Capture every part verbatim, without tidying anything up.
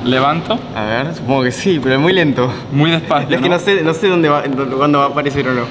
levanto. A ver, supongo que sí, pero es muy lento. Muy despacio, Es que ¿no? no sé, no sé dónde va, cuándo va a aparecer o no.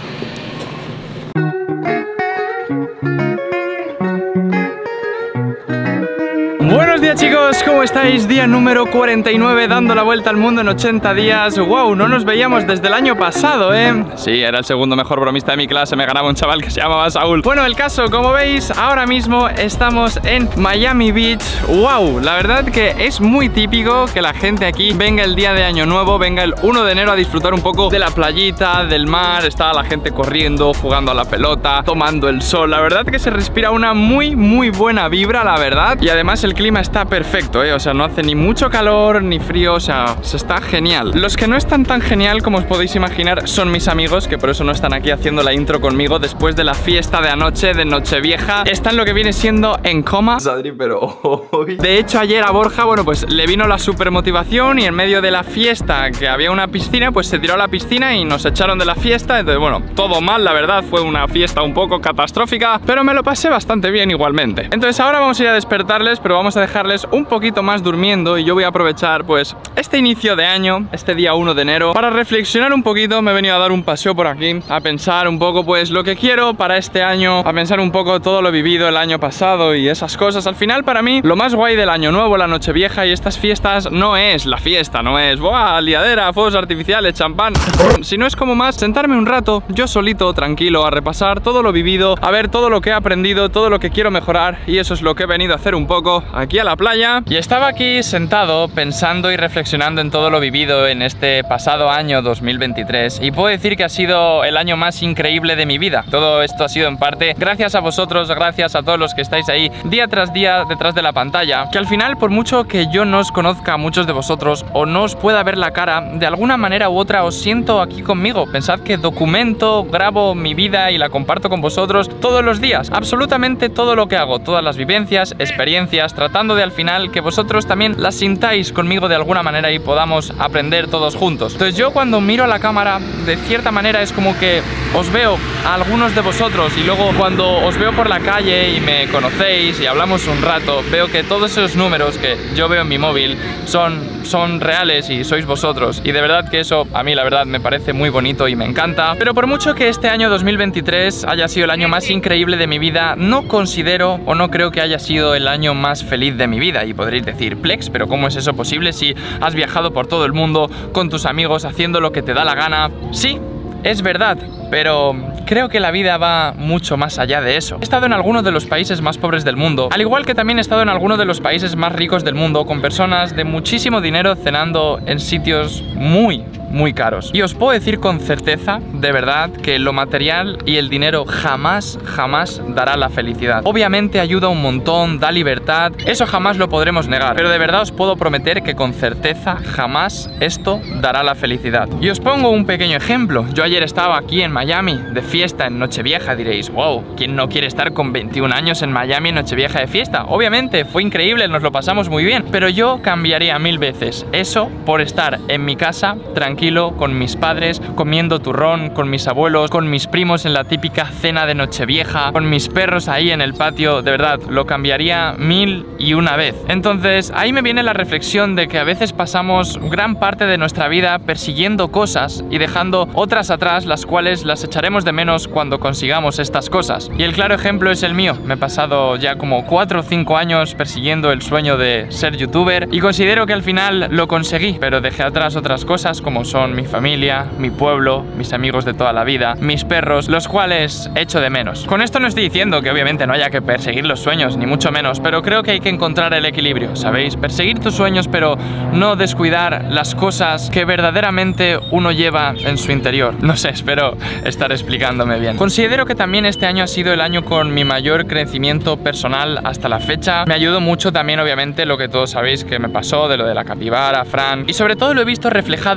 Buenos días, chicos, ¿cómo estáis? Día número cuarenta y nueve, dando la vuelta al mundo en ochenta días. Wow, no nos veíamos desde el año pasado, ¿eh? Sí, era el segundo mejor bromista de mi clase, me ganaba un chaval que se llamaba Saúl. Bueno, el caso, como veis, ahora mismo estamos en Miami Beach. Wow, la verdad que es muy típico que la gente aquí venga el día de Año Nuevo, venga el uno de enero a disfrutar un poco de la playita, del mar. Está la gente corriendo, jugando a la pelota, tomando el sol. La verdad que se respira una muy, muy buena vibra, la verdad. Y además el clima está perfecto, ¿eh? O sea, no hace ni mucho calor ni frío, o sea, se está genial. Los que no están tan genial como os podéis imaginar son mis amigos, que por eso no están aquí haciendo la intro conmigo después de la fiesta de anoche, de Nochevieja. Están lo que viene siendo en coma. Sadri, pero hoy... De hecho, ayer a Borja, bueno, pues le vino la super motivación y en medio de la fiesta, que había una piscina, pues se tiró a la piscina y nos echaron de la fiesta. Entonces, bueno, todo mal, la verdad, fue una fiesta un poco catastrófica, pero me lo pasé bastante bien igualmente. Entonces ahora vamos a ir a despertarles, pero vamos a dejarles un poquito más durmiendo y yo voy a aprovechar pues este inicio de año, este día uno de enero, para reflexionar un poquito. Me he venido a dar un paseo por aquí, a pensar un poco pues lo que quiero para este año, a pensar un poco todo lo vivido el año pasado y esas cosas. Al final, para mí, lo más guay del año nuevo, la Nochevieja y estas fiestas no es la fiesta, no es ¡buah! Liadera, fuegos artificiales, champán, sino es como más sentarme un rato yo solito, tranquilo, a repasar todo lo vivido, a ver todo lo que he aprendido, todo lo que quiero mejorar, y eso es lo que he venido a hacer un poco aquí a la playa. Y estaba aquí sentado pensando y reflexionando en todo lo vivido en este pasado año dos mil veintitrés, y puedo decir que ha sido el año más increíble de mi vida. Todo esto ha sido en parte gracias a vosotros, gracias a todos los que estáis ahí día tras día detrás de la pantalla, que al final, por mucho que yo no os conozca a muchos de vosotros o no os pueda ver la cara, de alguna manera u otra os siento aquí conmigo. Pensad que documento, grabo mi vida y la comparto con vosotros todos los días, absolutamente todo lo que hago, todas las vivencias, experiencias, tratando de al final que vosotros también las sintáis conmigo de alguna manera y podamos aprender todos juntos. Entonces yo cuando miro a la cámara, de cierta manera es como que os veo a algunos de vosotros, y luego cuando os veo por la calle y me conocéis y hablamos un rato, veo que todos esos números que yo veo en mi móvil son, son reales y sois vosotros, y de verdad que eso a mí la verdad me parece muy bonito y me encanta. Pero por mucho que este año dos mil veintitrés haya sido el año más increíble de mi vida, no considero o no creo que haya sido el año más feliz de mi vida. Y podréis decir, Plex, pero ¿cómo es eso posible si has viajado por todo el mundo con tus amigos haciendo lo que te da la gana? Sí, es verdad, pero creo que la vida va mucho más allá de eso. He estado en algunos de los países más pobres del mundo, al igual que también he estado en algunos de los países más ricos del mundo, con personas de muchísimo dinero cenando en sitios muy, muy caros. Y os puedo decir con certeza, de verdad, que lo material y el dinero jamás, jamás dará la felicidad. Obviamente ayuda un montón, da libertad, eso jamás lo podremos negar, pero de verdad os puedo prometer que con certeza jamás esto dará la felicidad. Y os pongo un pequeño ejemplo. Yo ayer estaba aquí en Miami de fiesta en Nochevieja. Diréis, wow, ¿quién no quiere estar con veintiún años en Miami en Nochevieja de fiesta? Obviamente, fue increíble, nos lo pasamos muy bien, pero yo cambiaría mil veces eso por estar en mi casa, tranquilo, con mis padres, comiendo turrón, con mis abuelos, con mis primos en la típica cena de Nochevieja, con mis perros ahí en el patio. De verdad, lo cambiaría mil y una vez. Entonces, ahí me viene la reflexión de que a veces pasamos gran parte de nuestra vida persiguiendo cosas y dejando otras atrás, las cuales las echaremos de menos cuando consigamos estas cosas. Y el claro ejemplo es el mío. Me he pasado ya como cuatro o cinco años persiguiendo el sueño de ser youtuber y considero que al final lo conseguí, pero dejé atrás otras cosas como son mi familia, mi pueblo, mis amigos de toda la vida, mis perros, los cuales echo de menos. Con esto no estoy diciendo que obviamente no haya que perseguir los sueños, ni mucho menos, pero creo que hay que encontrar el equilibrio, ¿sabéis? Perseguir tus sueños, pero no descuidar las cosas que verdaderamente uno lleva en su interior. No sé, espero estar explicándome bien. Considero que también este año ha sido el año con mi mayor crecimiento personal hasta la fecha. Me ayudó mucho también, obviamente, lo que todos sabéis que me pasó de lo de la capibara, Fran, y sobre todo lo he visto reflejado en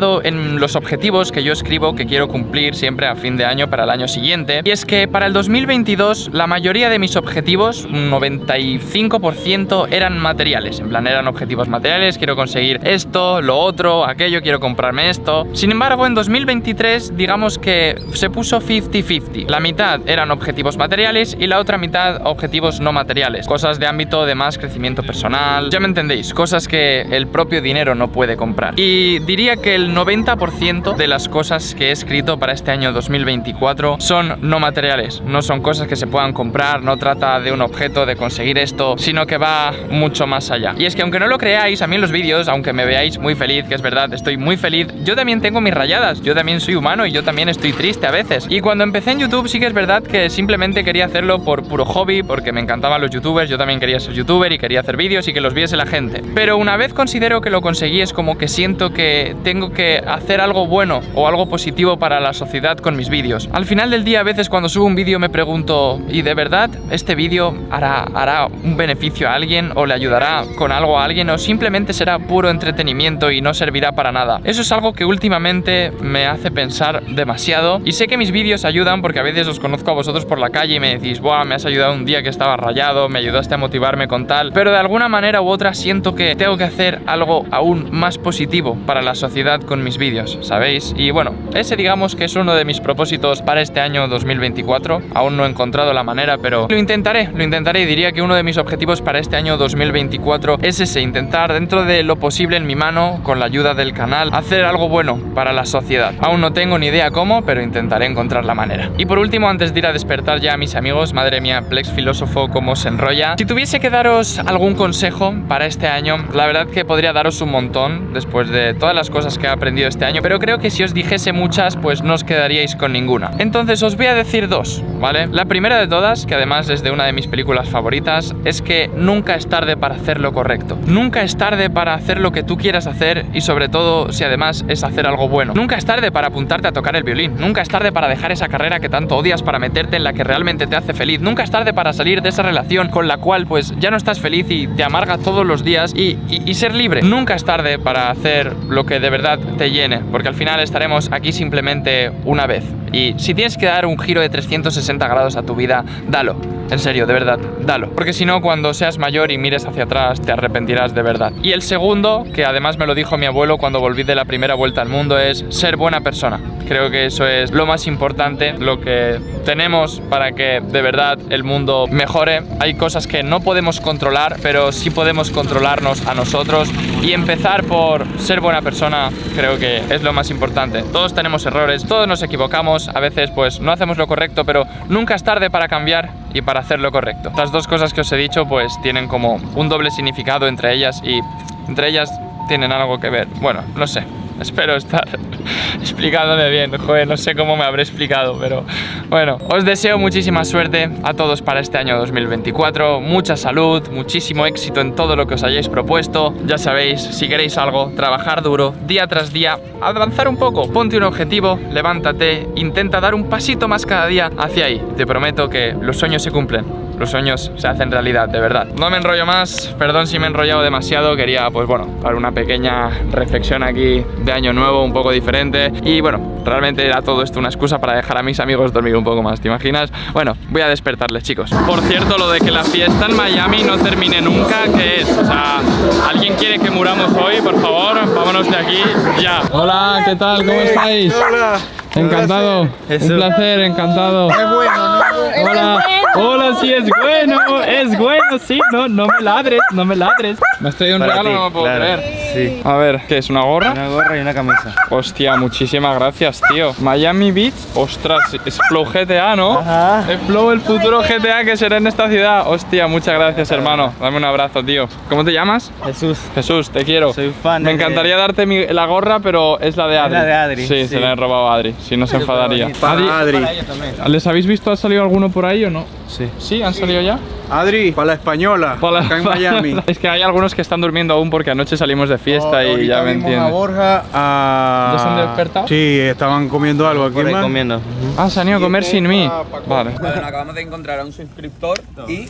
en los objetivos que yo escribo que quiero cumplir siempre a fin de año para el año siguiente. Y es que para el dos mil veintidós la mayoría de mis objetivos, un noventa y cinco por ciento, eran materiales. En plan, eran objetivos materiales, quiero conseguir esto, lo otro, aquello, quiero comprarme esto. Sin embargo, en dos mil veintitrés digamos que se puso cincuenta cincuenta. La mitad eran objetivos materiales y la otra mitad objetivos no materiales. Cosas de ámbito de más crecimiento personal, ya me entendéis, cosas que el propio dinero no puede comprar. Y diría que el noventa por ciento de las cosas que he escrito para este año dos mil veinticuatro son no materiales, no son cosas que se puedan comprar, no trata de un objeto, de conseguir esto, sino que va mucho más allá. Y es que aunque no lo creáis, a mí en los vídeos, aunque me veáis muy feliz, que es verdad, estoy muy feliz, yo también tengo mis rayadas, yo también soy humano y yo también estoy triste a veces. Y cuando empecé en YouTube sí que es verdad que simplemente quería hacerlo por puro hobby, porque me encantaban los youtubers, yo también quería ser youtuber y quería hacer vídeos y que los viese la gente. Pero una vez considero que lo conseguí, es como que siento que tengo que hacer algo bueno o algo positivo para la sociedad con mis vídeos. Al final del día, a veces cuando subo un vídeo me pregunto, ¿y de verdad este vídeo hará, hará un beneficio a alguien o le ayudará con algo a alguien o simplemente será puro entretenimiento y no servirá para nada? Eso es algo que últimamente me hace pensar demasiado y sé que mis vídeos ayudan porque a veces os conozco a vosotros por la calle y me decís, buah, me has ayudado un día que estaba rayado, me ayudaste a motivarme con tal, pero de alguna manera u otra siento que tengo que hacer algo aún más positivo para la sociedad con mis vídeos, ¿sabéis? Y bueno, ese digamos que es uno de mis propósitos para este año dos mil veinticuatro. Aún no he encontrado la manera, pero lo intentaré, lo intentaré y diría que uno de mis objetivos para este año dos mil veinticuatro es ese, intentar dentro de lo posible en mi mano, con la ayuda del canal, hacer algo bueno para la sociedad. Aún no tengo ni idea cómo, pero intentaré encontrar la manera. Y por último, antes de ir a despertar ya a mis amigos, madre mía, Plex filósofo cómo se enrolla. Si tuviese que daros algún consejo para este año, la verdad que podría daros un montón después de todas las cosas que he aprendido este año, pero creo que si os dijese muchas, pues no os quedaríais con ninguna. Entonces os voy a decir dos, ¿vale? La primera de todas, que además es de una de mis películas favoritas, es que nunca es tarde para hacer lo correcto. Nunca es tarde para hacer lo que tú quieras hacer y sobre todo si además es hacer algo bueno. Nunca es tarde para apuntarte a tocar el violín. Nunca es tarde para dejar esa carrera que tanto odias para meterte en la que realmente te hace feliz. Nunca es tarde para salir de esa relación con la cual pues ya no estás feliz y te amarga todos los días y, y, y ser libre. Nunca es tarde para hacer lo que de verdad te llene, porque al final estaremos aquí simplemente una vez. Y si tienes que dar un giro de trescientos sesenta grados a tu vida, dalo. En serio, de verdad, dalo. Porque si no, cuando seas mayor y mires hacia atrás, te arrepentirás de verdad. Y el segundo, que además me lo dijo mi abuelo cuando volví de la primera vuelta al mundo, es ser buena persona. Creo que eso es lo más importante, lo que tenemos para que de verdad el mundo mejore. Hay cosas que no podemos controlar, pero sí podemos controlarnos a nosotros. Y empezar por ser buena persona, creo que es lo más importante. Todos tenemos errores, todos nos equivocamos, a veces pues no hacemos lo correcto, pero nunca es tarde para cambiar y para hacer lo correcto. Estas dos cosas que os he dicho pues tienen como un doble significado entre ellas y entre ellas tienen algo que ver. Bueno, no sé. Espero estar explicándome bien, joder, no sé cómo me habré explicado, pero bueno, os deseo muchísima suerte a todos para este año dos mil veinticuatro, mucha salud, muchísimo éxito en todo lo que os hayáis propuesto. Ya sabéis, si queréis algo, trabajar duro, día tras día, avanzar un poco, ponte un objetivo, levántate, intenta dar un pasito más cada día hacia ahí. Te prometo que los sueños se cumplen. Los sueños se hacen realidad, de verdad. No me enrollo más, perdón si me he enrollado demasiado. Quería, pues bueno, dar una pequeña reflexión aquí de año nuevo, un poco diferente. Y bueno, realmente era todo esto una excusa para dejar a mis amigos dormir un poco más, ¿te imaginas? Bueno, voy a despertarles, chicos. Por cierto, lo de que la fiesta en Miami no termine nunca, ¿qué es? O sea, ¿alguien quiere que muramos hoy? Por favor, vámonos de aquí ya. Hola, ¿qué tal? ¿Cómo estáis? Hola. Encantado, Eso. un placer, encantado. Es bueno, ¿no? Hola, hola, sí es bueno, es bueno, sí, no, no me ladres, no me ladres. Me has traído un Para regalo, ti, no me puedo claro. creer. Sí. A ver, ¿qué es, una gorra? Una gorra y una camisa. Hostia, muchísimas gracias, tío. Miami Beach, ostras, es Flow G T A, ¿no? Ajá. Es Flow, el futuro G T A que será en esta ciudad. Hostia, muchas gracias, hermano. Dame un abrazo, tío. ¿Cómo te llamas? Jesús. Jesús, te quiero. Soy fan Me de- encantaría darte mi- la gorra, pero es la de Adri. la de Adri, Sí, sí. se la he robado a Adri, si no se enfadaría. Para Adri. ¿Les habéis visto? ¿Ha salido alguno por ahí o no? Sí. ¿Sí? ¿Han salido ya? Adri, para la española, Para- acá en Miami. Es que hay algunos que están durmiendo aún porque anoche salimos de fiesta y Ahorita ya me vimos a entienden. Borja a... ¿Ya se han despertado? Sí, estaban comiendo algo aquí, Por ahí man. comiendo. Ah, se han ido a comer sin mí. Vale. Bueno, acabamos de encontrar a un suscriptor y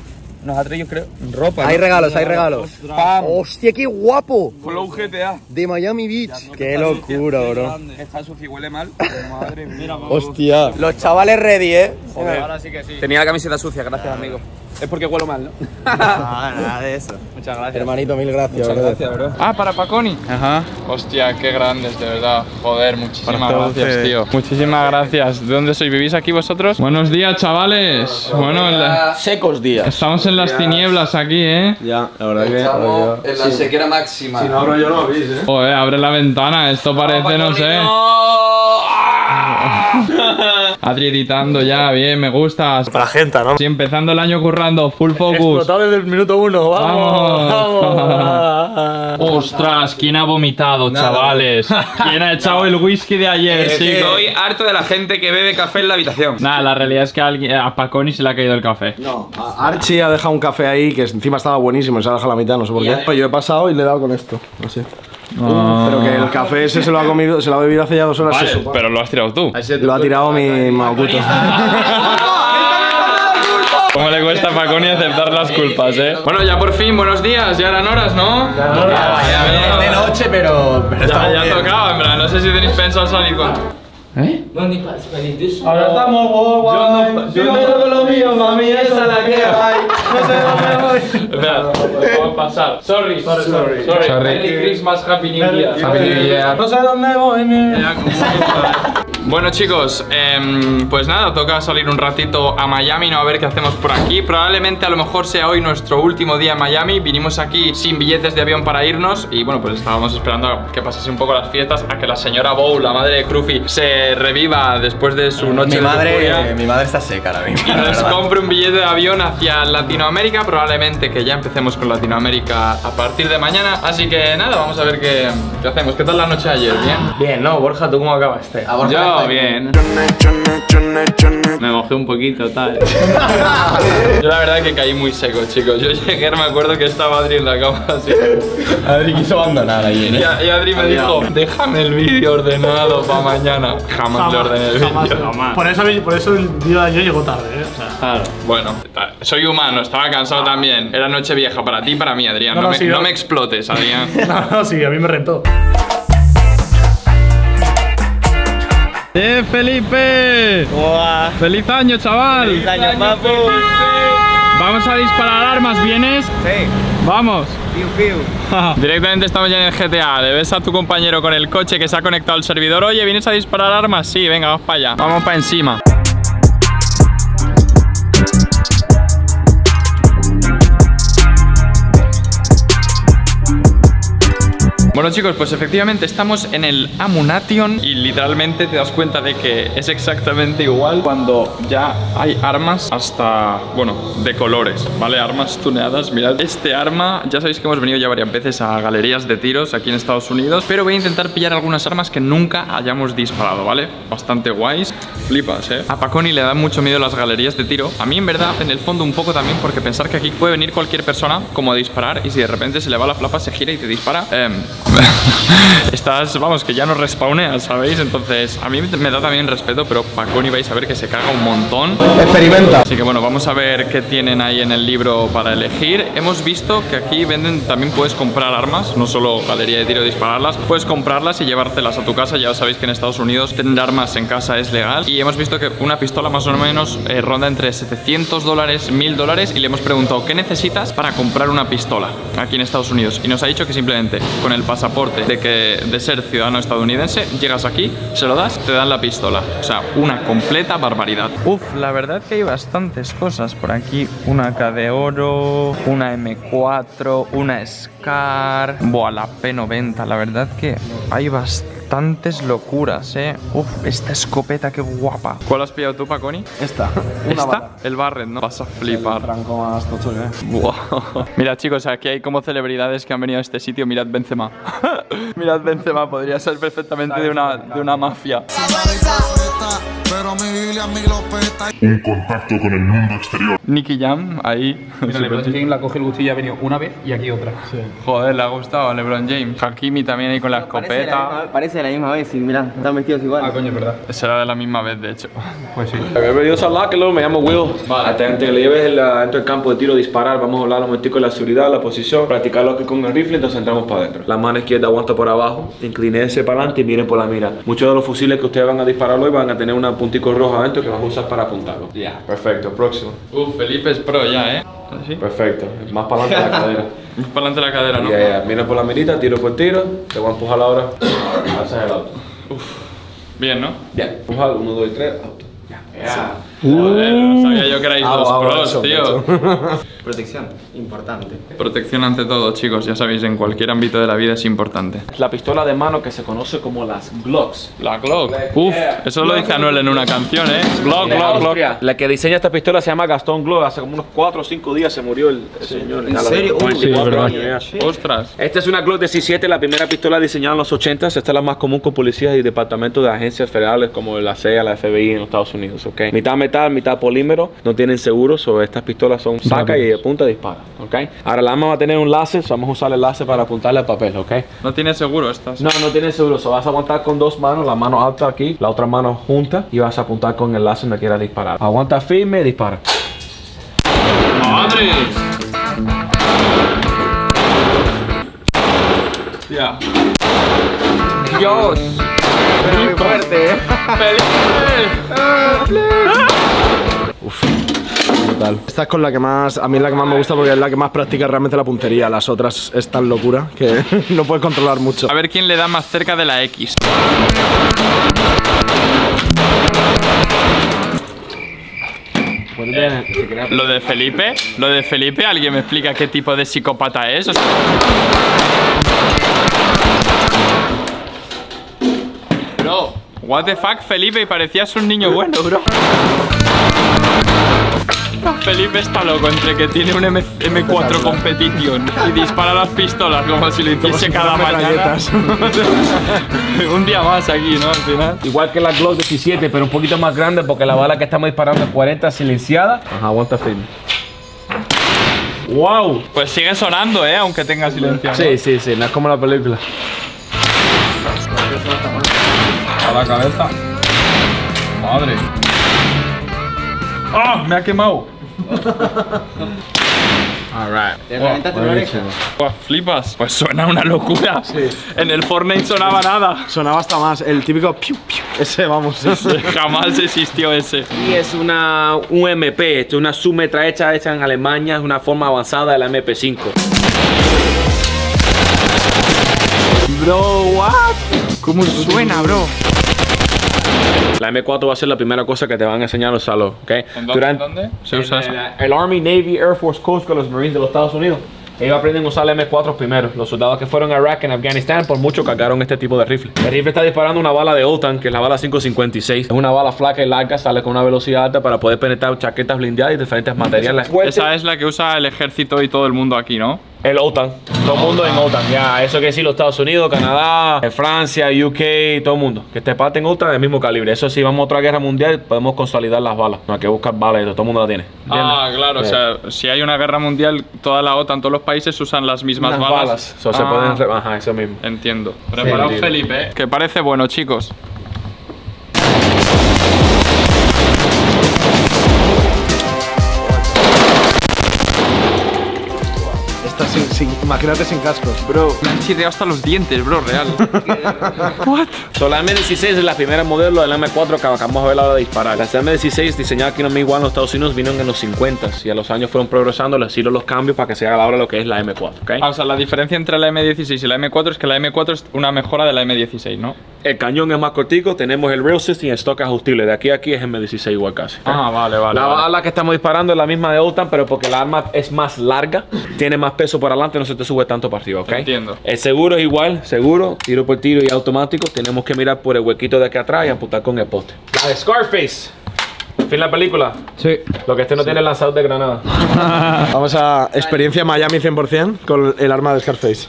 nos ha traído, creo, ropa. Hay regalos, hay regalos. ¡Pam! ¡Hostia, qué guapo! Flow G T A. De Miami Beach. Qué locura, bro. Está sucio y huele mal. Madre mía. Hostia. Los chavales ready, ¿eh? Joder, ahora sí que sí. Tenía la camiseta sucia, gracias, amigo. Es porque huelo mal, ¿no? Ah, nada de eso. Muchas gracias. Hermanito, mil gracias. Muchas bro. gracias, bro. Ah, para Paconi. Ajá. Hostia, qué grandes, de verdad. Joder, muchísimas Para todos gracias, ustedes. tío. Muchísimas gracias. ¿De dónde sois? ¿Vivís aquí vosotros? Buenos días, chavales. Bueno, en la- Secos días. estamos en las tinieblas aquí, ¿eh? Ya, la verdad que. Estamos en la sequera máxima. Si no abro yo, no lo veis, ¿eh? Joder, abre la ventana. Esto parece, no sé. Adri editando ya, bien, me gusta. Para la gente, ¿no? Sí, empezando el año currando, full focus. Explotado desde el minuto uno, vamos. Vamos. vamos. Ostras, ¿quién ha vomitado, chavales? ¿Quién ha echado el whisky de ayer, chicos? Estoy harto de la gente que bebe café en la habitación. Nada, la realidad es que a, alguien, a Paconi se le ha caído el café. No, a Archie ha dejado un café ahí que encima estaba buenísimo y se ha dejado la mitad, no sé por qué. Pues yo he pasado y le he dado con esto, así. Pero que el café ese se lo ha comido, se lo ha bebido hace ya dos horas. Vale, eso. pero lo has tirado tú. Lo ha tirado mi Maokuto. ¿Cómo le cuesta a Paconi aceptar las culpas, eh? Bueno, ya por fin, buenos días, ya eran horas, ¿no? Ya, ya, Es de noche, pero. pero ya, ya tocaba, en verdad, no sé si tenéis pensado salir con... ¿Eh? Ahora estamos guay. Yo no con lo mío, mami, esa es la que hay. No sé dónde voy. Espera, vamos a pasar. Sorry, sorry, sorry. sorry. Merry Christmas, Happy New Year. Happy New Year. No sé dónde voy, mi. Bueno, chicos, eh, pues nada, toca salir un ratito a Miami, no a ver qué hacemos por aquí. Probablemente a lo mejor sea hoy nuestro último día en Miami. Vinimos aquí sin billetes de avión para irnos y bueno, pues estábamos esperando a que pasase un poco las fiestas, a que la señora Bow, la madre de Cruffy, se reviva después de su noche Mi de madre, lujuria mi madre está seca ahora mismo. y nos compre un billete de avión hacia Latinoamérica. Probablemente que ya empecemos con Latinoamérica a partir de mañana. Así que nada, vamos a ver qué, qué hacemos. ¿Qué tal la noche de ayer? ¿Bien? Bien, ¿no? Borja, ¿tú cómo acabaste? Yo bien. Me mojé un poquito, tal. Yo la verdad que caí muy seco, chicos. Yo llegué, me acuerdo que estaba Adri en la cama así. Adri quiso abandonar ahí, Y, a- y Adri me dijo, déjame el vídeo ordenado para mañana. Jamás le ordené el vídeo. Por eso, por eso el día de ayer llegó tarde, ¿eh? O sea, Claro. Bueno, ta- soy humano, estaba cansado también. Era noche vieja para ti y para mí, Adrián. No, No, no, me, sí, no no. me explotes, Adrián. no, no, sí, a mí me rentó. ¡Eh, Felipe! Buah. ¡Feliz año, chaval! Feliz año, papu. Vamos a disparar armas, ¿vienes? Sí. Vamos. Piu, piu. Directamente estamos ya en el G T A. Le ves a tu compañero con el coche que se ha conectado al servidor. Oye, ¿vienes a disparar armas? Sí, venga, vamos para allá. Vamos para encima. Bueno, chicos, pues efectivamente estamos en el Ammunition y literalmente te das cuenta de que es exactamente igual cuando ya hay armas hasta, bueno, de colores, ¿vale? Armas tuneadas. Mirad, este arma, ya sabéis que hemos venido ya varias veces a galerías de tiros aquí en Estados Unidos, pero voy a intentar pillar algunas armas que nunca hayamos disparado, ¿vale? Bastante guays. Flipas, ¿eh? A Paconi le da mucho miedo las galerías de tiro. A mí, en verdad, en el fondo un poco también, porque pensar que aquí puede venir cualquier persona como a disparar y si de repente se le va la flapa, se gira y te dispara. Eh, estás, vamos, que ya no respawneas, ¿sabéis? Entonces, a mí me da también respeto, pero Paconi vais a ver que se caga un montón. Experimenta. Así que bueno, vamos a ver qué tienen ahí en el libro para elegir. Hemos visto que aquí venden, también puedes comprar armas, no solo galería de tiro y dispararlas. Puedes comprarlas y llevártelas a tu casa. Ya sabéis que en Estados Unidos tener armas en casa es legal. Y hemos visto que una pistola más o menos eh, ronda entre setecientos dólares, mil dólares. Y le hemos preguntado, ¿qué necesitas para comprar una pistola aquí en Estados Unidos? Y nos ha dicho que simplemente con el pasaporte de, que, de ser ciudadano estadounidense, llegas aquí, se lo das, te dan la pistola. O sea, una completa barbaridad. Uf, la verdad que hay bastantes cosas por aquí. Una A K de oro, una M cuatro, una Scar, buah, la P noventa. La verdad que hay bastantes locuras, eh. Uf, esta escopeta, qué guapa. ¿Cuál has pillado tú, Paconi? Esta. ¿Esta? El Barret, ¿no? Vas a flipar. Franco más tocho, ¿eh? Buah. Mirad, chicos, aquí hay como celebridades que han venido a este sitio. Mirad Benzema. Mirad Benzema, podría ser perfectamente de una, de una mafia. Un contacto con el mundo exterior. Nicky Jam, ahí. Mira, LeBron James la coge el cuchillo y ha venido una vez y aquí otra. Joder, le ha gustado a LeBron James. Hakimi también ahí con la escopeta. Parece esa de la misma vez y mirá, están vestidos igual. Ah, coño, es verdad. Será de la misma vez, de hecho. Pues sí. Bienvenidos a Lockelo, me llamo Will. Vale. Hasta que le lleves la- dentro del campo de tiro, disparar. Vamos a hablar un momentico de la seguridad, la posición, practicarlo aquí con el rifle, entonces entramos para adentro. La mano izquierda aguanta por abajo, inclínese para adelante y miren por la mira. Muchos de los fusiles que ustedes van a disparar hoy van a tener una puntico roja adentro que vas a usar para apuntarlo. Ya, perfecto. Próximo. Uf, Felipe es pro ya, ¿eh? ¿Así? Perfecto. Más para adelante la cadera. Para adelante la cadera, ¿no? Ya, ya. Mira por la mirita, tiro por tiro. Te voy a empujar ahora. Haces el auto. Bien, ¿no? Ya. Empujar, uno, dos y tres, auto. Ya. Ya. Joder, no sabía yo que erais Ah, dos ah, pros, eso, tío. Protección, importante. Protección ante todo, chicos. Ya sabéis, en cualquier ámbito de la vida es importante. La pistola de mano que se conoce como las Glocks. La Glock. Uf, eso lo dice Anuel en una canción, ¿eh? Glock, De Glock, Glock. Austria. La que diseña esta pistola se llama Gastón Glock. Hace como unos cuatro o cinco días se murió el, el señor. ¿En serio? Uy, Sí, verdad. años, ya. Ostras. Esta es una Glock diecisiete, la primera pistola diseñada en los ochenta. Esta es la más común con policías y departamentos de agencias federales como la C I A, la F B I en los Estados Unidos, ¿ok? Mitad metal, mitad polímero, no tienen seguro, so estas pistolas son saca y apunta, dispara, ¿ok? Ahora la arma va a tener un láser, so vamos a usar el láser para apuntarle al papel, ¿ok? No tiene seguro estas. No, no tiene seguro, so vas a aguantar con dos manos, la mano alta aquí, la otra mano junta y vas a apuntar con el láser donde quieras disparar. Aguanta firme, dispara. ¡Madre! Hostia. Dios. Pero muy fuerte, eh. Brutal. Esta es con la que más, a mí es la que más me gusta porque es la que más practica realmente la puntería. Las otras es tan locura que no puedes controlar mucho. A ver quién le da más cerca de la X. Lo de Felipe, lo de Felipe, ¿alguien me explica qué tipo de psicópata es? O sea... Bro, what the fuck, Felipe, y parecías un niño bueno, bro. Felipe está loco entre que tiene un M cuatro Competition y dispara las pistolas como si lo hiciese cada mañana. Un día más aquí, ¿no? Al final. Igual que la Glock diecisiete, pero un poquito más grande porque la bala que estamos disparando es cuarenta silenciada. Ajá, aguanta firme. ¡Wow! Pues sigue sonando, ¿eh? Aunque tenga silencio, ¿no? Sí, sí, sí, no es como la película. A la cabeza. Madre. ¡Ah! Me ha quemado. Alright. Te reventaste una oreja. Buah, flipas. Pues suena una locura. Sí. En el Fortnite sonaba nada. Sonaba hasta más, el típico piu, piu. Ese, vamos, sí, sí. Jamás existió ese. Y es una U M P, esto es una submetra hecha, hecha en Alemania, es una forma avanzada de la M P cinco. Bro, what? ¿Cómo suena, bro? La M cuatro va a ser la primera cosa que te van a enseñar a usarlo, ¿ok? ¿En dónde, ¿dónde se usa eso? El, el Army, Navy, Air Force, Coast Guard, los Marines de los Estados Unidos. Ellos aprenden a usar la M cuatro primero. Los soldados que fueron a Irak y en Afganistán por mucho cargaron este tipo de rifle. El rifle está disparando una bala de OTAN, que es la bala cinco cincuenta y seis. Es una bala flaca y larga, sale con una velocidad alta para poder penetrar chaquetas blindadas y diferentes materiales. Esa es la que usa el ejército y todo el mundo aquí, ¿no? El OTAN. Todo el mundo en OTAN. Ya, eso quiere decir los Estados Unidos, Canadá, Francia, U K, todo el mundo. Que esté parte en OTAN del mismo calibre. Eso sí, vamos a otra guerra mundial, podemos consolidar las balas. No hay que buscar balas, todo el mundo la tiene. Ah, claro, Sí. o sea, si hay una guerra mundial, toda la OTAN, todos los países usan las mismas Las balas. balas. So, se Ah, pueden re- Ajá, eso mismo. Entiendo. Preparaos, Sí. Felipe, ¿eh? Que parece bueno, chicos. Está sin, sin- imagínate sin cascos. Bro, me han chirreado hasta los dientes, bro, real. What? So, la M dieciséis es la primera modelo de la M cuatro que acabamos de ver a la hora de disparar. La M dieciséis, diseñada aquí en igual en los Estados Unidos, vino en los cincuenta y a los años fueron progresando, les hicieron los cambios para que se haga ahora lo que es la M cuatro, ¿ok? Ah, o sea, la diferencia entre la M dieciséis y la M cuatro es que la M cuatro es una mejora de la M dieciséis, ¿no? El cañón es más cortico, tenemos el rail system y el stock ajustible. De aquí a aquí es M dieciséis igual casi. ¿ok? Ah, vale, vale. La vale. bala que estamos disparando es la misma de OTAN, pero porque la arma es más larga, tiene más peso por adelante, no se te sube tanto para arriba, ¿ok? Entiendo. El seguro es igual, seguro, tiro por tiro y automático. Tenemos que mirar por el huequito de aquí atrás y apuntar con el poste. La de Scarface. ¿Fin la película? Sí. Lo que este no tiene lanzador de granada. Vamos a experiencia Miami cien por cien con el arma de Scarface.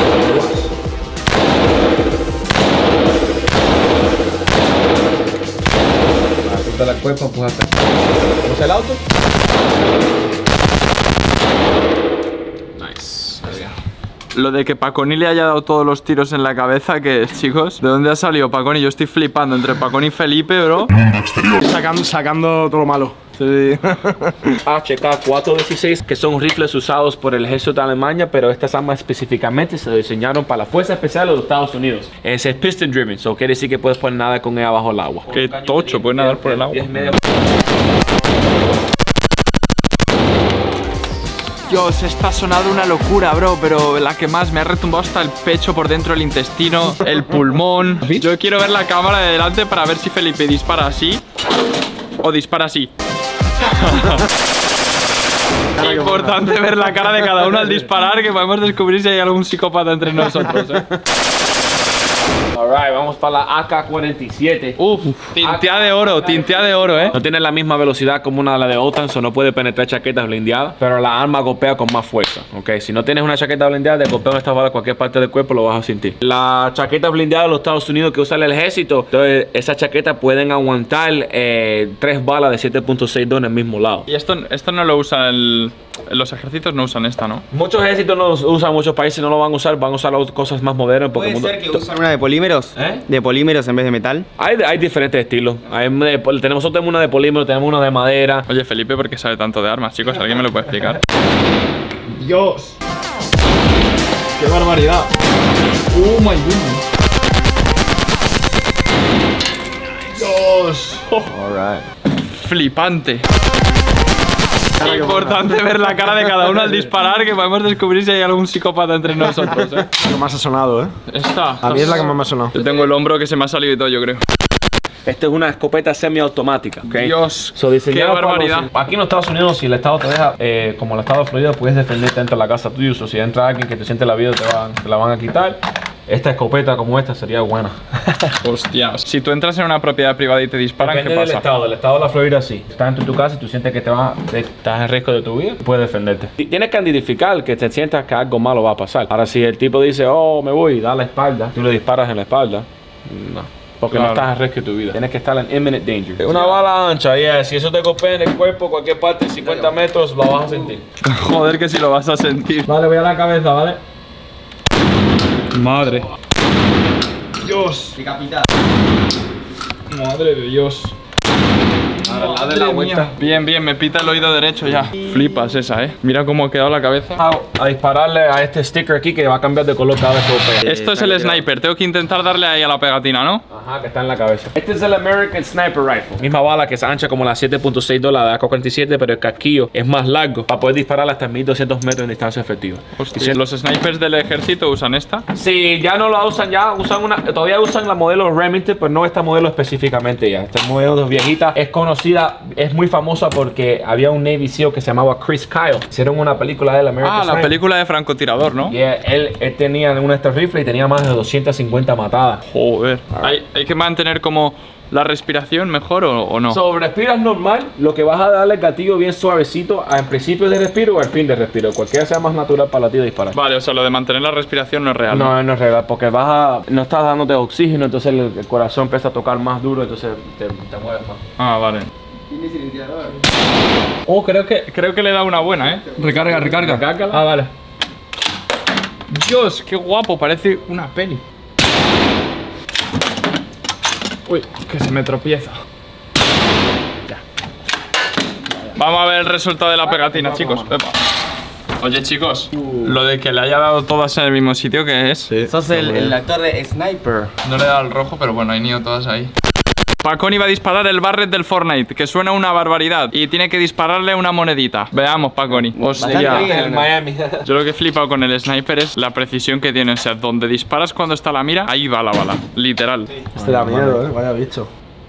Apunta la cuerpo, empuja acá. ¿Vamos el auto? Nice. Lo de que Paconi le haya dado todos los tiros en la cabeza, que chicos, ¿de dónde ha salido Paconi? Yo estoy flipando entre Paconi y Felipe, bro. Mundo exterior. Sacando, sacando todo lo malo. Sí. H K cuatrocientos dieciséis, que son rifles usados por el ejército de Alemania, pero estas armas específicamente se diseñaron para la Fuerza Especial de los Estados Unidos. Ese es piston driven, eso quiere decir que puedes poner nada con ella bajo el agua. Qué tocho, puedes nadar por el agua. Dios, esta ha sonado una locura, bro, pero la que más me ha retumbado hasta el pecho por dentro, el intestino, el pulmón. Yo quiero ver la cámara de delante para ver si Felipe dispara así o dispara así. Importante ver la cara de cada uno al disparar, que podemos descubrir si hay algún psicópata entre nosotros, ¿eh? Alright, vamos para la A K cuarenta y siete. Uf, tintea de oro, tintea de oro, ¿eh? No tiene la misma velocidad como una de la de OTAN, so no puede penetrar chaquetas blindadas, pero la arma golpea con más fuerza, ¿ok? Si no tienes una chaqueta blindada, de golpear esta bala a cualquier parte del cuerpo lo vas a sentir. La chaqueta blindada de los Estados Unidos que usa el ejército, entonces esas chaquetas pueden aguantar eh, tres balas de siete punto seis dos en el mismo lado. Y esto, esto no lo usa el... Los ejércitos no usan esta, ¿no? Muchos ejércitos no lo usan, muchos países no lo van a usar, van a usar cosas más modernas. Porque ¿Puede el mundo... ser que usan una de polímeros? ¿Eh? ¿De polímeros en vez de metal? Hay, hay diferentes estilos. Hay de- tenemos nosotros una de polímero, tenemos una de madera. Oye, Felipe, ¿por qué sabe tanto de armas, chicos? ¿Alguien me lo puede explicar? Dios. Qué barbaridad. Oh my goodness. Dios. Flipante. Importante ver la cara de cada uno al disparar, que podemos descubrir si hay algún psicópata entre nosotros, ¿eh? La que más ha sonado, ¿eh? Esta. A mí es la que más me ha sonado. Yo tengo el hombro que se me ha salido y todo, yo creo. Esta es una escopeta semiautomática, ¿ok? Dios, So, diseñada qué para barbaridad. los- aquí en los Estados Unidos, si el Estado te deja, eh, como el Estado de Florida, puedes defenderte dentro de la casa tuya. O si entra alguien que te siente la vida, te, van- te la van a quitar. Esta escopeta como esta sería buena. Hostias. Si tú entras en una propiedad privada y te disparan, Depende ¿qué del pasa? estado, del estado de la Florida sí. Estás dentro de tu casa y tú sientes que te va, te- estás en riesgo de tu vida, puedes defenderte. Y tienes que identificar que te sientas que algo malo va a pasar. Ahora si el tipo dice, oh, me voy, da la espalda, tú le disparas en la espalda, no. Porque Claro. no estás en riesgo de tu vida. Tienes que estar en imminent danger. Una bala ancha, yeah. Si eso te golpea en el cuerpo, cualquier parte, cincuenta metros, lo vas a sentir. Joder, que si lo vas a sentir. Vale, voy a la cabeza, ¿vale? Madre. Dios. Decapitada. Madre de Dios. Ahora la de la Madre vuelta. mía. Bien, bien, me pita el oído derecho ya. Flipas esa, ¿eh? Mira cómo ha quedado la cabeza. A, a dispararle a este sticker aquí que va a cambiar de color cada vez que lo pega. Esto es el sniper, tengo que intentar darle ahí a la pegatina, ¿no? Ajá, que está en la cabeza. Este es el American Sniper Rifle. Misma bala que es ancha como la siete punto seis dos, la de A K cuarenta y siete, pero el casquillo es más largo para poder disparar hasta mil doscientos metros en distancia efectiva. Hostia, ¿los snipers del ejército usan esta? Si ya no la usan, ya usan una, todavía usan la modelo Remington, pero no esta modelo específicamente ya. Esta modelo viejita es conocida, es muy famosa porque había un Navy SEAL que se llamaba Chris Kyle. Hicieron una película de la American Ah, la Sniper. película de francotirador, ¿no? Y él, él, él tenía una de estas rifles y tenía más de doscientas cincuenta matadas. Joder. ¿Hay, hay que mantener como la respiración mejor o, o no? So, respiras normal, lo que vas a darle el gatillo bien suavecito al principio de respiro o al fin de respiro. Cualquiera sea más natural para ti de disparar. Vale, o sea, lo de mantener la respiración no es real. No, no es real, porque vas a, no estás dándote oxígeno, entonces el, el corazón empieza a tocar más duro, entonces te, te mueves más. Ah, vale. Tiene silenciador. Oh, creo que, creo que le da una buena, ¿eh? Recarga, recarga. Recárgala. Ah, vale. Dios, qué guapo, parece una peli. Uy, que se me tropieza. Ya. Vamos a ver el resultado de la pegatina, chicos. Epa. Oye, chicos, lo de que le haya dado todas en el mismo sitio, ¿qué es? Sí. Sos el, el actor de Sniper. No le he dado el rojo, pero bueno, hay ido todas ahí. Paconi va a disparar el Barret del Fortnite, que suena una barbaridad, y tiene que dispararle una monedita. Veamos, Paconi. Hostia. Bastante bien. En Miami. Yo lo que he flipado con el sniper es la precisión que tiene. O sea, donde disparas cuando está la mira, ahí va la bala. Literal. Este da miedo, ¿eh? Vaya bicho.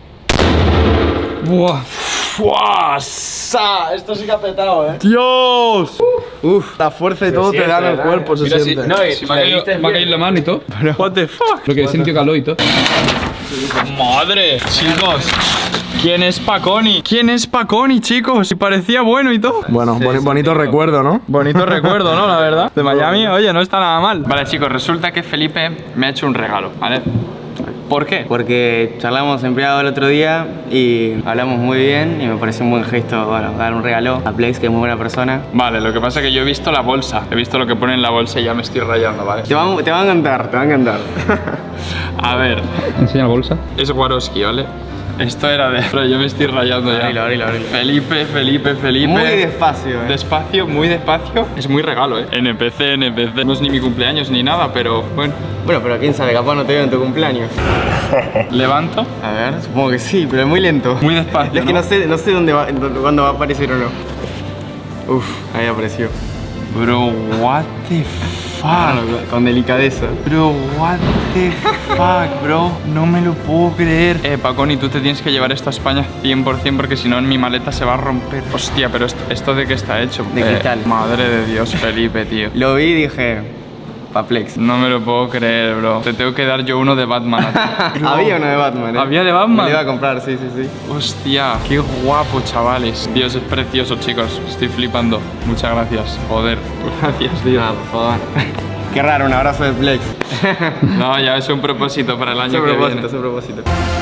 Buah. ¡Fua! ¡Sa! Esto sí que ha petado, ¿eh? ¡Dios! Uf, la fuerza y todo te da en el cuerpo, se Mira, siente. sí, No, y si me ha le caído, diste me ha bien. caído la mano y todo. What the fuck? Lo que he sentido calor y todo. ¡Madre! Chicos, ¿quién es Paconi? ¿Quién es Paconi, chicos? Si parecía bueno y todo. Bueno, boni- bonito recuerdo, ¿no? Bonito recuerdo, ¿no? La verdad. De Miami, oye, no está nada mal. Vale, chicos, resulta que Felipe me ha hecho un regalo, ¿vale? ¿Por qué? Porque charlamos en privado el otro día y hablamos muy bien y me pareció un buen gesto, bueno, dar un regalo a Plex, que es muy buena persona. Vale, lo que pasa es que yo he visto la bolsa. He visto lo que pone en la bolsa y ya me estoy rayando, ¿vale? Te va, te va a encantar, te va a encantar. A ver. Enseña la bolsa. Es Swarovski, ¿vale? Esto era de... Pero yo me estoy rayando ya. Abrilo, abrilo, abrilo. Felipe, Felipe, Felipe. Muy despacio, eh. Despacio, muy despacio. Es muy regalo, ¿eh? N P C, N P C. No es ni mi cumpleaños ni nada, pero bueno. Bueno, pero quién sabe, capaz no te veo en tu cumpleaños. Levanto. A ver, supongo que sí, pero es muy lento. Muy despacio, Es que ¿no? no sé, no sé dónde va, dónde- cuándo va a aparecer o no. Uf, ahí apareció. Bro, what the fuck. Con delicadeza. Bro, what the fuck, bro. No me lo puedo creer. Eh, Paconi, tú te tienes que llevar esto a España cien por cien porque si no en mi maleta se va a romper. Hostia, pero esto, ¿esto de qué está hecho? De cristal. Madre de Dios, Felipe, tío. Lo vi y dije, pa' Plex. No me lo puedo creer, bro. Te tengo que dar yo uno de Batman. a ti. Bro. Había uno de Batman, eh. ¿Había de Batman? Me lo iba a comprar, sí, sí, sí. Hostia, qué guapo, chavales. Dios, es precioso, chicos. Estoy flipando. Muchas gracias. Joder, gracias, tío. Ah, por favor. Qué raro, un abrazo de Plex. No, ya es un propósito para el año Es un que propósito, viene. es un propósito.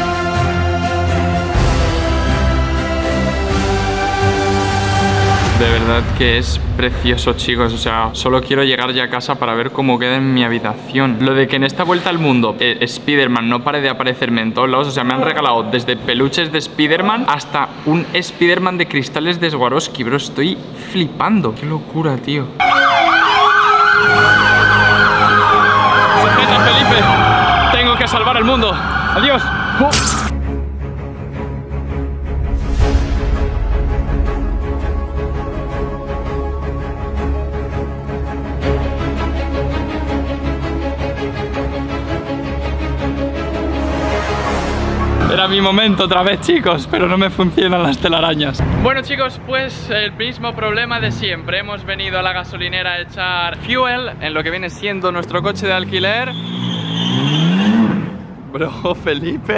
De verdad que es precioso, chicos. O sea, solo quiero llegar ya a casa para ver cómo queda en mi habitación. Lo de que en esta vuelta al mundo eh, Spider-Man no pare de aparecerme en todos lados. O sea, me han regalado desde peluches de Spider-Man hasta un Spider-Man de cristales de Swarovski, bro. Estoy flipando. Qué locura, tío. Sujeta, Felipe. Tengo que salvar el mundo. Adiós. Oh. Era mi momento otra vez, chicos, pero no me funcionan las telarañas. Bueno, chicos, pues el mismo problema de siempre. Hemos venido a la gasolinera a echar fuel en lo que viene siendo nuestro coche de alquiler. Bro, Felipe.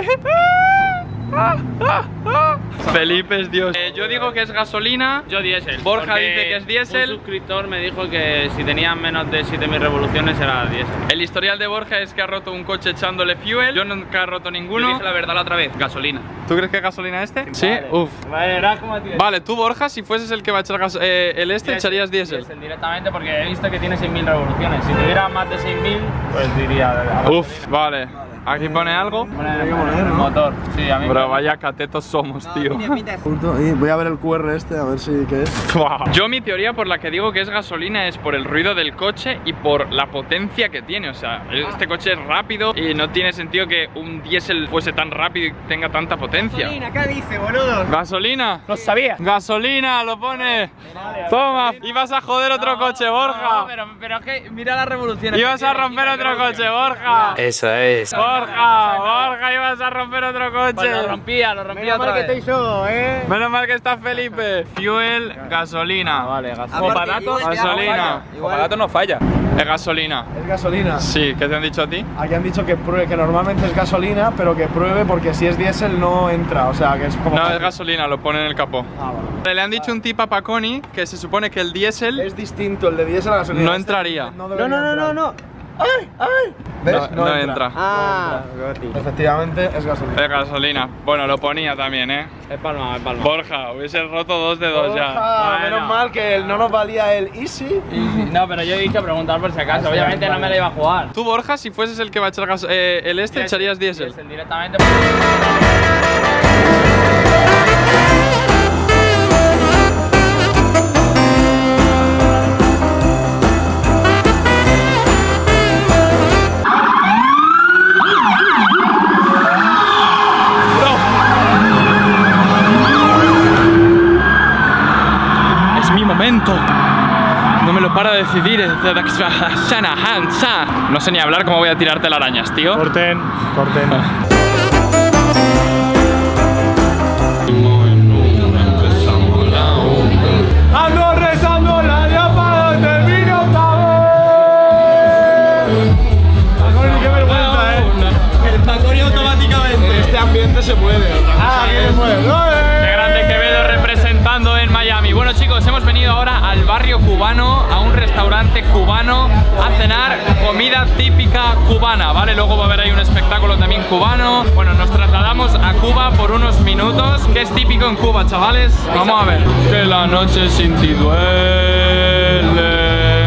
Felipe es Dios. Eh, yo digo que es gasolina. Yo diésel. Borja porque dice que es diésel. Un suscriptor me dijo que si tenían menos de siete mil revoluciones era diésel. El historial de Borja es que ha roto un coche echándole fuel. Yo nunca he roto Yo ninguno. dije la verdad la otra vez, gasolina. ¿Tú crees que es gasolina este? Sí, Vale. uff. Verás cómo tiene. Vale, tú, Borja, si fueses el que va a echar gas eh, el este, echarías diésel. Diésel directamente porque he visto que tiene seis mil revoluciones. Si tuviera más de seis mil, pues diría. Uf, vale. Aquí pone algo. Motor. Sí, a mí. Bro, vaya catetos somos, tío. Voy a ver el Q R este, a ver si qué es. Yo mi teoría por la que digo que es gasolina es por el ruido del coche y por la potencia que tiene. O sea, este coche es rápido y no tiene sentido que un diésel fuese tan rápido y tenga tanta potencia. Acá dice, boludo. ¿Gasolina? No sabía. Gasolina, lo pone. Toma, ibas a joder otro coche, Borja. No, pero, pero es que mira las revoluciones. Ibas a romper otro coche, Borja. Eso es. Borja, Borja, ibas a romper otro coche. Pues lo rompía, lo rompía otra vez. yo, eh. Menos mal que está Felipe. Fuel, gasolina. Vale, gasolina. Aparte, barato, igual te gasolina. da igual. barato no falla. Es gasolina. Es gasolina. Sí, ¿qué te han dicho a ti? Aquí han dicho que pruebe, que normalmente es gasolina, pero que pruebe porque si es diésel no entra, o sea que es como... No, es gasolina, lo pone en el capó. Ah, vale. Le han dicho un tip a Paconi que se supone que el diésel Es distinto, el de diésel a gasolina. no Este entraría. No, debería no, no, entrar. no, no. ¡Ay, ay! ¿Ves? No, no entra. Ah, Goti. Efectivamente es gasolina. Es gasolina. Bueno, lo ponía también, ¿eh? Es palma, es palma. Borja, hubiese roto dos de dos ya. Ah, Bueno. menos mal que el- no nos valía el Easy. No, pero yo dije preguntar por si acaso. Obviamente no me la iba a jugar. Tú, Borja, si fueses el que va a echar gas eh, el este, echarías diésel. Diésel directamente. Es mi momento. No me lo para de decidir. No sé ni hablar cómo voy a tirarte las arañas, tío. Corten, corten. Ando rezando la llama donde vino Paconi, qué vergüenza, eh. El Paconi automáticamente. Este ambiente se puede. Ah, que se puede. Qué grande Quevedo representando en Miami. Bueno, chicos, hemos venido ahora al barrio cubano, a un restaurante cubano, a cenar comida típica cubana, ¿vale? Luego va a haber ahí un espectáculo también cubano. Bueno, nos trasladamos a Cuba por unos minutos, que es típico en Cuba, chavales. Vamos a ver. Que la noche sin ti duele.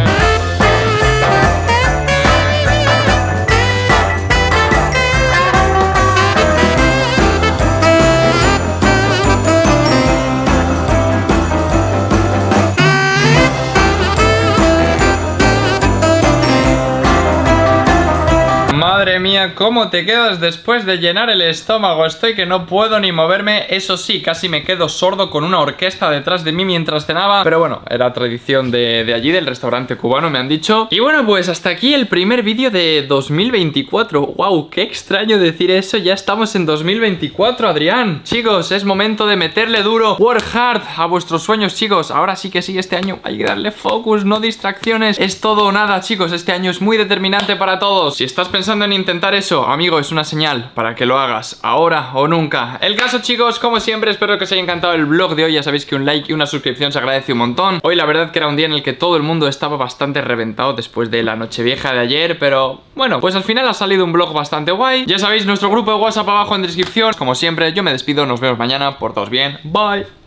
Madre mía, ¿cómo te quedas después de llenar el estómago? Estoy que no puedo ni moverme. Eso sí, casi me quedo sordo con una orquesta detrás de mí mientras cenaba. Pero bueno, era tradición de, de allí, del restaurante cubano, me han dicho. Y bueno, pues hasta aquí el primer vídeo de dos mil veinticuatro. Wow, qué extraño decir eso. Ya estamos en dos mil veinticuatro, Adrián. Chicos, es momento de meterle duro. Work hard a vuestros sueños, chicos. Ahora sí que sí, este año hay que darle focus, no distracciones. Es todo o nada, chicos. Este año es muy determinante para todos. Si estás pensando en intentar eso, amigo, es una señal para que lo hagas ahora o nunca. El caso, chicos, como siempre, espero que os haya encantado el vlog de hoy. Ya sabéis que un like y una suscripción se agradece un montón. Hoy la verdad que era un día en el que todo el mundo estaba bastante reventado después de la nochevieja de ayer, pero bueno, pues al final ha salido un vlog bastante guay. Ya sabéis, nuestro grupo de WhatsApp abajo en descripción. Como siempre, yo me despido, nos vemos mañana, portaos bien, bye.